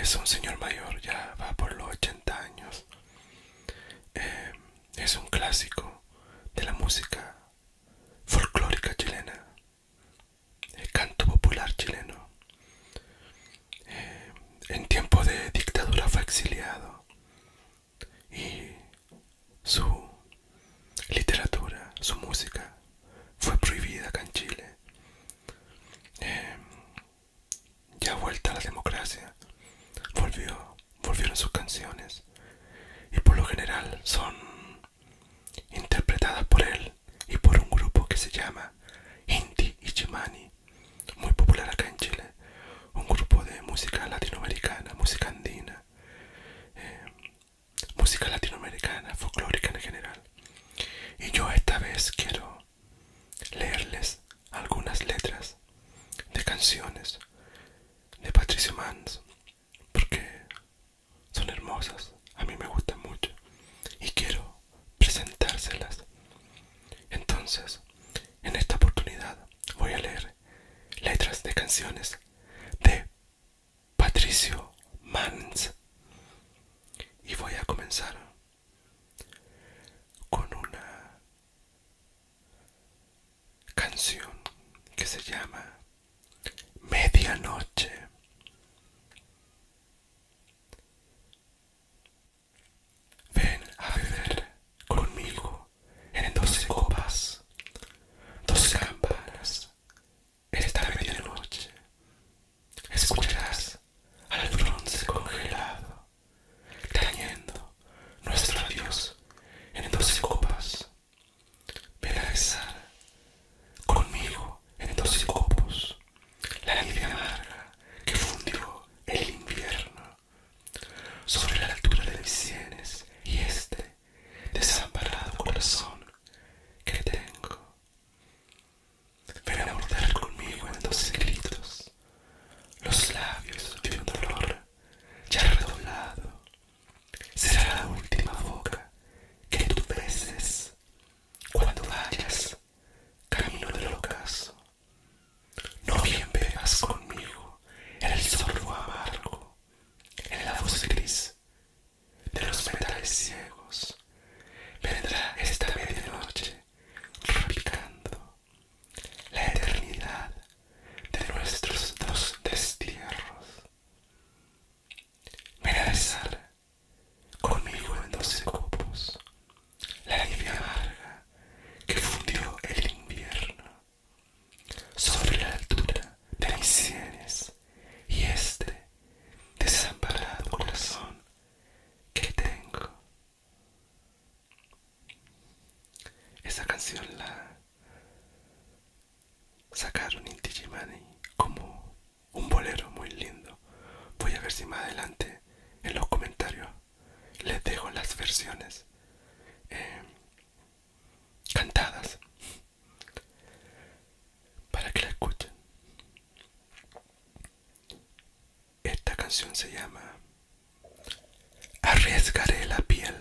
es un señor mayor, ya va por los 80 años. Eh, es un clásico de la música folclórica chilena, el canto popular chileno. En tiempo de dictadura fue exiliado y su literatura, su música fue prohibida acá en Chile. Eh, ya vuelta a la democracia, volvieron sus canciones y por lo general son interpretadas por él y por un grupo que se llama Inti Illimani, muy popular acá en Chile, un grupo de música latinoamericana, música andina, eh, música latinoamericana, folclórica en general. Y yo esta vez quiero leerles algunas letras de canciones de Patricio Mans, porque son hermosas, a mí me gustan mucho y quiero presentárselas. Entonces, en esta oportunidad voy a leer letras de canciones de Patricio Mans y voy a comenzar con una canción que se llama Medianoche. Ven a beber conmigo en 12 copas, 12 campanas, esta medianoche. Escucharás al bronce congelado, tañendo nuestro adiós en 12 copas. Ven a besar conmigo en 12 copos, la nieve amarga que fundió el invierno sobre la altura de mis sienes y este desamparado corazón que tengo. Ven a morder conmigo en 12 gritos los labios de un dolor ya redoblado. Será la última boca que tú beses cuando vayas camino del ocaso. No bien bebas conmigo en el sorbo amargo, en la voz gris de los metales ciegos. Vendrá esta medianoche repicando la eternidad de nuestros dos destierros. Ven a besar conmigo en 12 copos, la nieve amarga que fundió el invierno sobre la altura de mis sienes y este desamparado corazón que tengo. Esa canción la sacaron Inti Illimani como un bolero muy lindo. Voy a ver si más adelante en los comentarios les dejo las versiones eh, cantadas para que la escuchen. Esta canción se llama Arriesgaré la piel.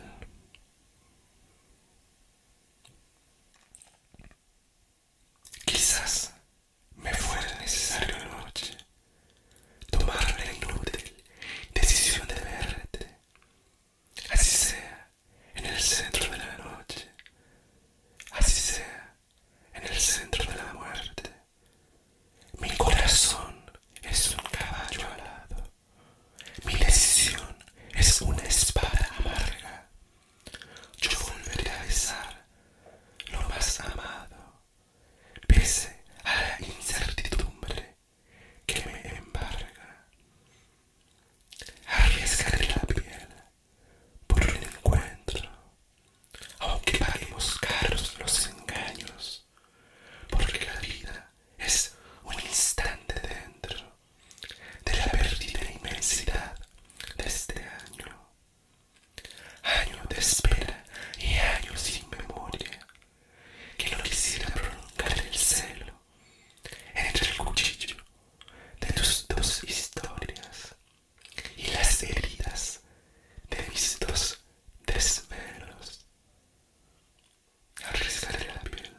Quizás me fuera necesario anoche tomar la inútil decisión de verte, así sea en el centro de la noche, así sea en el centro de la muerte. Mi corazón es un caballo alado, mi decisión es una espada amarga. Yo volveré a besar lo más amado, pese a la incertidumbre que me embarga. Arriesgaré la piel por un encuentro, aunque paguemos caros los engaños, porque la vida es un instante dentro de la perdida inmensidad de este año, año de espera y año sin memoria, que no quisiera prolongar el celo entre el cuchillo de tus dos historias y las heridas de mis dos desvelos. Arriesgaré la piel.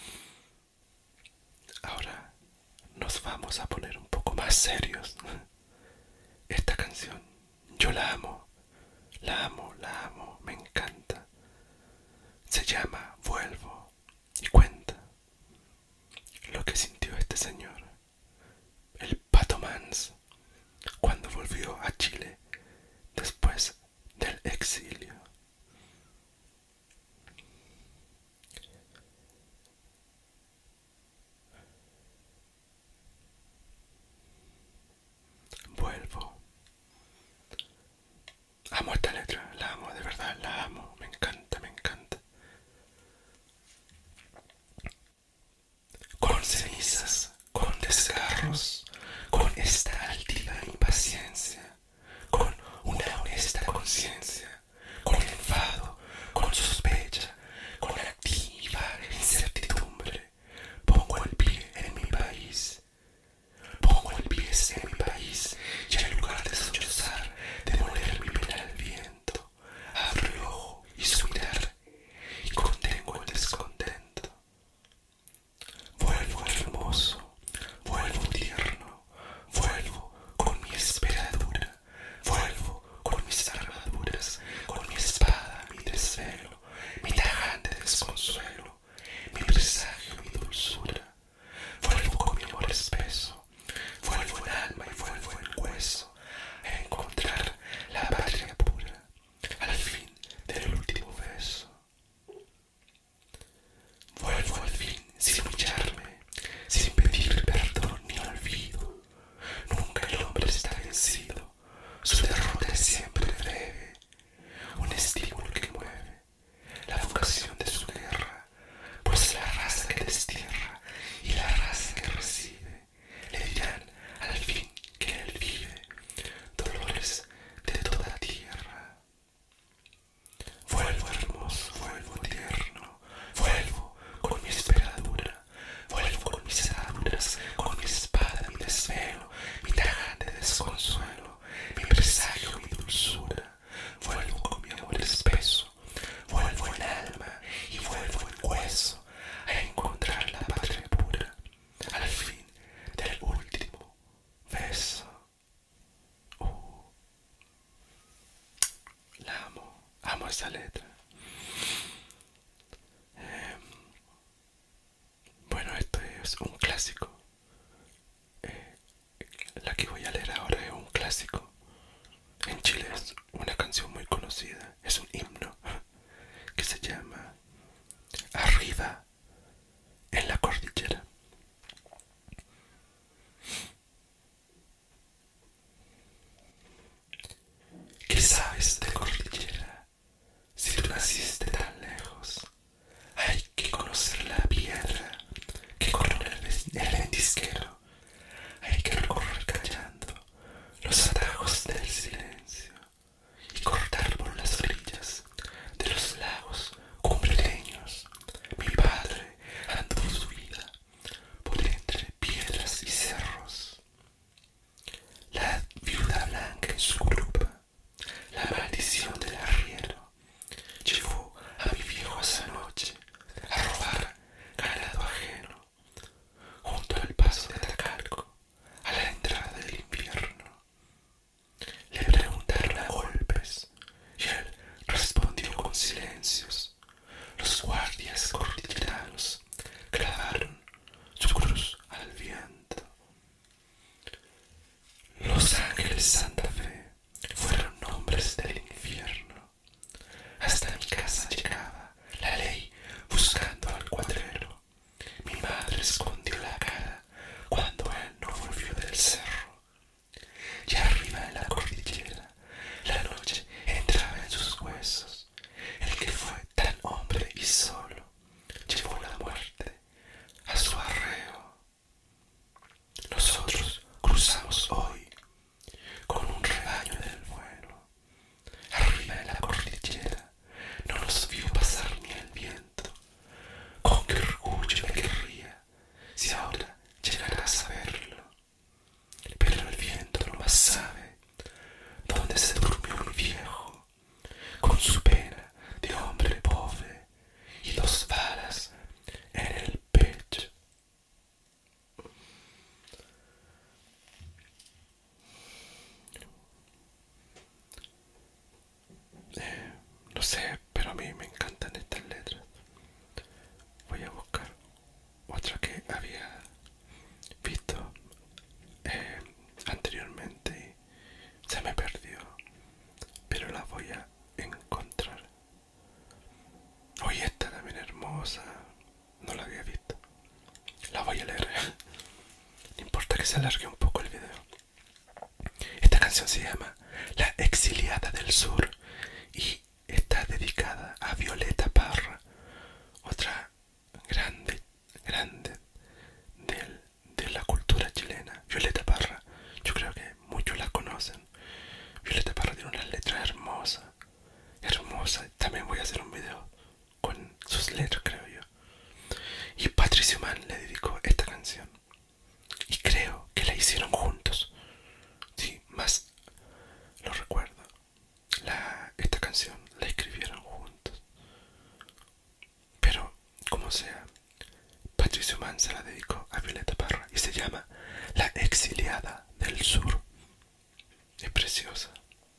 Ahora nos vamos a poner un poco más serios. Yo la amo, la amo, la amo, me encanta. Se llama Vuelvo y cuenta lo que sintió este señor, el Pato Mans, cuando volvió a Chile después del exilio. Vuelvo. Amo esta letra, la amo, de verdad, la amo, me encanta, me encanta. Con cenizas, con desgarros, con esta altiva impaciencia, con una honesta conciencia, con enfado, con sospecha, con activa incertidumbre, pongo el pie en mi país. Pongo el pie en mi país y en lugar de sollozar, de moler mi pena al viento, abro el ojo y su mirar y contengo el descontento. Vuelvo hermoso, vuelvo tierno, vuelvo con mi esperadura, vuelvo con mis armaduras, con mi espada, mi desvelo, mi tajante desconsuelo, mi presagio, mi dulzura. Vuelvo con mi amor espeso, vuelvo en alma y vuelvo en hueso, a encontrar la patria pura, al fin del último beso. Vuelvo al fin sin humillarme, sin pedir perdón ni olvido. Nunca el hombre está vencido, su derrota es siempre breve, un estímulo que mueve la vocación de su guerra, pues la raza que destierra y la raza que recibe le dirán al fin que él vive, dolores de toda tierra. Vuelvo hermoso, vuelvo tierno, vuelvo con mi esperadura, vuelvo con mis armaduras, con mi espada, mi desvelo, mi tajante desconsuelo, mi presagio, mi dulzura. Vuelvo con mi amor espeso, vuelvo en alma y vuelvo en hueso, a encontrar la patria pura, al fin del último beso. La amo, amo esa letra. Bueno, esto es un clásico. La que voy a leer ahora es un clásico. En Chile es una canción muy conocida, es un himno que se llama Arriba en la cordillera. ¿Qué sabes de cordillera si tú naciste tan lejos? Hay que conocer la piedra que corona el ventisquero. Hay que recorrer callando los atajos del silencio y cortar por las orillas de los lagos cumbreños. Mi padre anduvo su vida por entre piedras y cerros. La viuda blanca en su grupa, la maldición del arriero, llevó a mi viejo esa noche a robar ganado ajeno, junto al paso de Tacalco, a la entrada del invierno. Le preguntaron a golpes y él respondió con silencios. Los guardias cordilleranos clavaron su cruz al viento. Los ángeles Santa Fe fueron nombres del infierno. Hasta mi casa llegaba la ley buscando al cuadrero. Mi madre escondió la cara cuando él no volvió del cerro. Y arriba en la cordillera la noche entraba en sus huesos. El que fue tan hombre y solo llevó la muerte a su arreo. Nosotros cruzamos hoy con un rebaño del vuelo. Arriba en la cordillera no nos vio pasar ni el viento. Con qué orgullo me querría si ahora llegara a saberlo. Pero el viento no más sabe dónde se durmió mi viejo, con su pena de hombre pobre y 2 balas en el pecho. sé, pero a mí me encantan estas letras. Voy a buscar otra que había visto eh, anteriormente y se me perdió, pero la voy a encontrar. Oye, esta también hermosa, no la había visto. La voy a leer. No importa que se alargue un poco el video. Esta canción se llama La Exiliada del Sur y está dedicada a Violeta Parra, otra grande, grande de la cultura chilena. Violeta Parra, yo creo que muchos la conocen. Violeta Parra tiene una letra hermosa, hermosa. También voy a hacer un video con sus letras, creo yo. Y Patricio Mann le dedicó esta canción. Y creo que la hicieron juntos. Sí, más lo recuerdo. Esta canción la escribieron juntos. Pero, como sea, Patricio Mann se la dedicó a Violeta Parra y se llama La Exiliada del Sur. Es preciosa.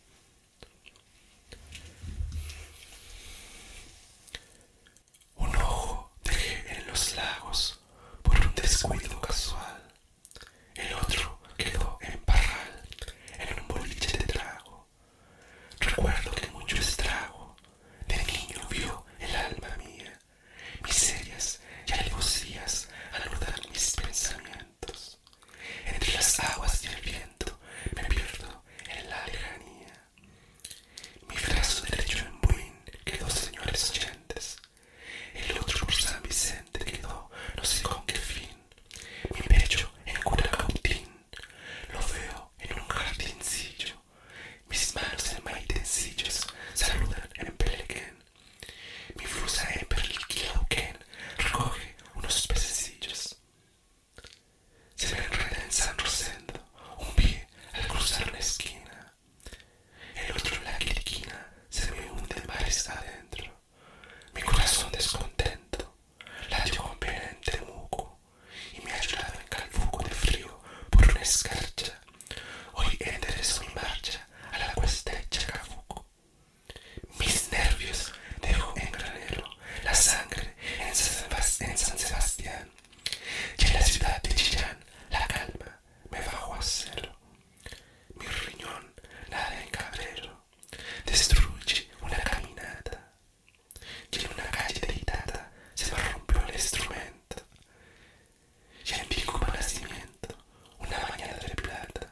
Un ojo dejé en los lagos por un descuido casual. El otro quedó en Parral, en un boliche de trago. Recuerdo que mucho estrago de niño vio el alma mía. Miserias y alevosías anudar mis pensamientos. Entre las aguas y el viento me pierdo en la lejanía. Mi brazo derecho en Buin quedó, señores oyentes. El otro por San Vicente quedó, no sé con qué fin. Mi pecho en Curacautín lo veo en un jardincillo. Mis manos en maitencillos saludan en Pelequén. Mi flusa en Perliquilauquén recoge unos pececillos. Se me enreda en San Rosendo un pie al cruzar una esquina. El otro en la quiliquina se me hunde mares adentro. Mi corazón descontento latió con pena en Temuco y me ha ayudado en Calfuco de frío por una escarcha. Hoy enderezo mi marcha a la cuesta de Chacabuco. Mis nervios dejo en granero la sangre en San Sebastián. Y en la ciudad de Chillán la calma me bajó a cero. Mi riñón nada en Cabrero destruye una caminata. Y en una calle de Itata se me rompió el instrumento. Y en Pico Nacimiento una mañana de plata.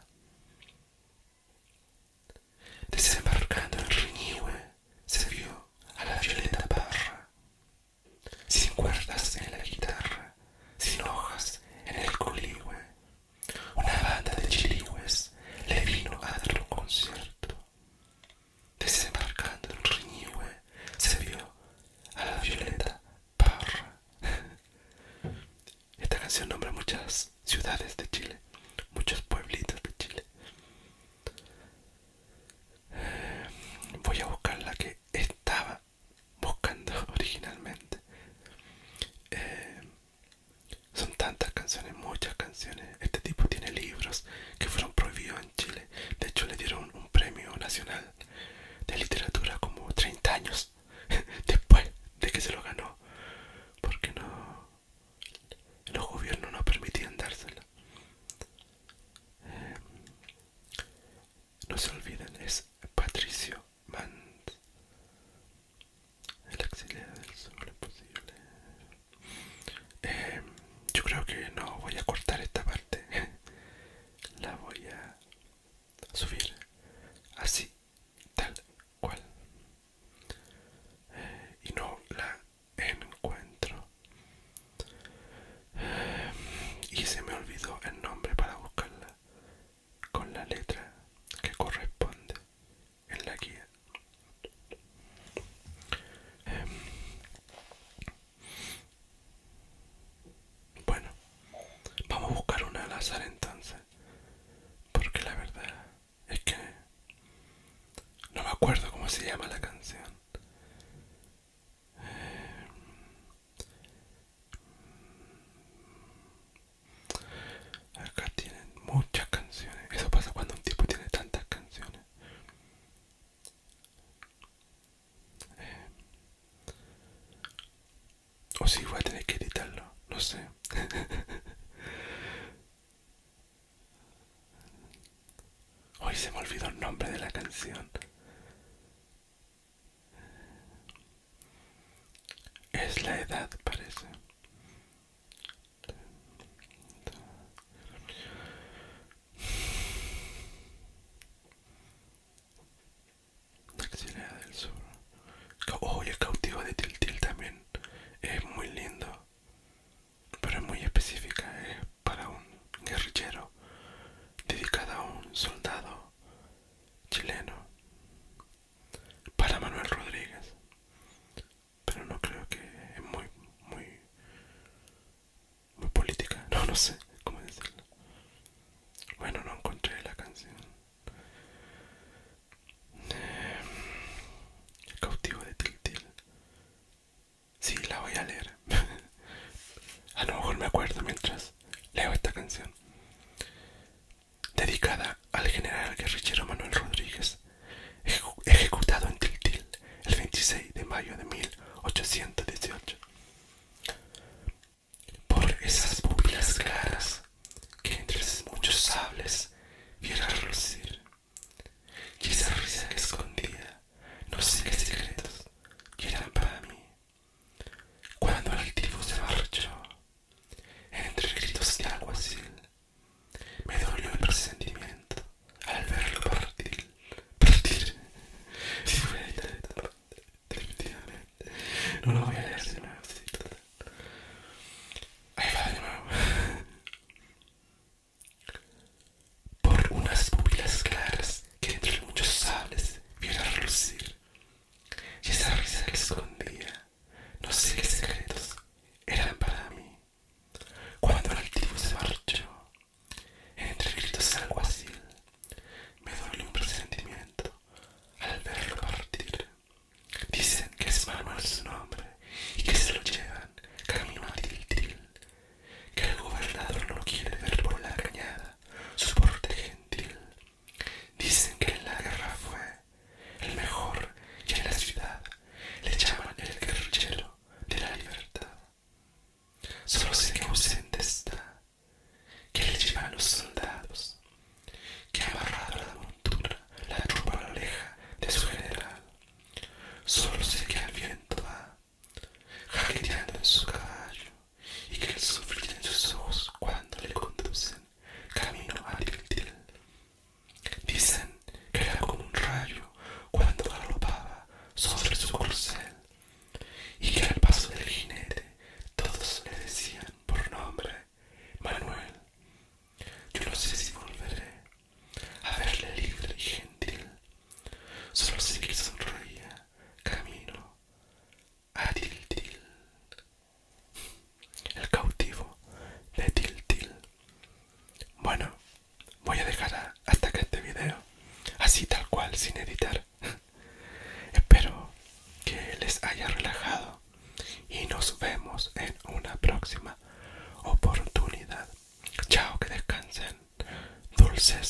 Desembarcando en Riñihue se vio a la Violeta Parra, sin cuerdas en la guitarra, sin hojas en el coligüe. Una banda de chiligües le vino a dar un concierto. Desembarcando en Riñihue se vio a la Violeta Parra. Esta canción nombra muchas ciudades de Chile, muchos pueblitos de Chile. Voy a buscar la que estaba buscando originalmente. Son tantas canciones, muchas canciones. Este tipo tiene libros que fueron prohibidos en Chile. De hecho, le dieron un premio nacional de literatura como 30 años después de que se lo ganó, porque no, los gobiernos no permitían dárselo. No se olviden, es Patricio Mann. El exiliado del sur, lo imposible. Yo creo que no voy a cortar esta parte. La voy a subir así, tal cual. Y no la encuentro. Y se me olvidó el nombre para buscarla con la letra que corresponde en la guía. Bueno, vamos a buscar una al azar entonces, porque la verdad es que no me acuerdo cómo se llama la canción. Acá tienen muchas canciones. Eso pasa cuando un tipo tiene tantas canciones. canción. Es la edad, parece. Axilea del Sur. Oh, y el cautivo de Tiltil también es muy lindo, pero es muy específica. Es para un guerrillero, dedicada a un soldado chileno, para Manuel Rodríguez. Pero no creo que es muy política. No, no sé cómo decirlo. Bueno, no encontré la canción. El cautivo de Tiltil. Sí, la voy a leer. A lo mejor me acuerdo mientras leo esta canción. Dedicada al general guerrillero Manuel Rodríguez, ejecutado en Tiltil el 26 de mayo de 1818. Por esas pupilas claras que entre muchos sables viera relucir, y esa risa que escondía no sé qué secretos que eran para mí. Cuando el altivo se marchó, entre gritos de alguacil, me dolió el presentimiento al verlo partir. Si fuera definitivamente. No lo voy a leer de nuevo. Sí, ahí va de nuevo. Por unas pupilas claras que entre muchos sables viera relucir, y esa risa que escondía no sé qué secretos eran para mí. Cuando el altivo se marchó, entre gritos de alguacil, me dolió un presentimiento al verlo partir. Dicen que es Manuel su nombre y que se lo llevan camino a Tiltil, que el gobernador no quiere ver por la cañada su porte gentil. Dicen que en la guerra fue el mejor y en la ciudad le llaman el guerrillero de la libertad. Solo sé que ausente está, que le llevan los soldados, que amarrado a la montura la tropa a la oreja de su general. Solo sé que al viento va, jaqueteando en su caballo, y que él sufre en sus ojos cuando le conducen camino a Tiltil. Dicen que era como un rayo cuando galopaba sobre su corcel, y que al paso del jinete todos le decían por nombre Manuel. Yo no sé si volveré a verle libre y gentil, solo sé que sonreía camino a Tiltil. El cautivo de Tiltil. Bueno, voy a dejar hasta acá este video, así tal cual, sin editar. Espero que les haya relajado y nos vemos en una próxima oportunidad. Chao, que descansen. Dulces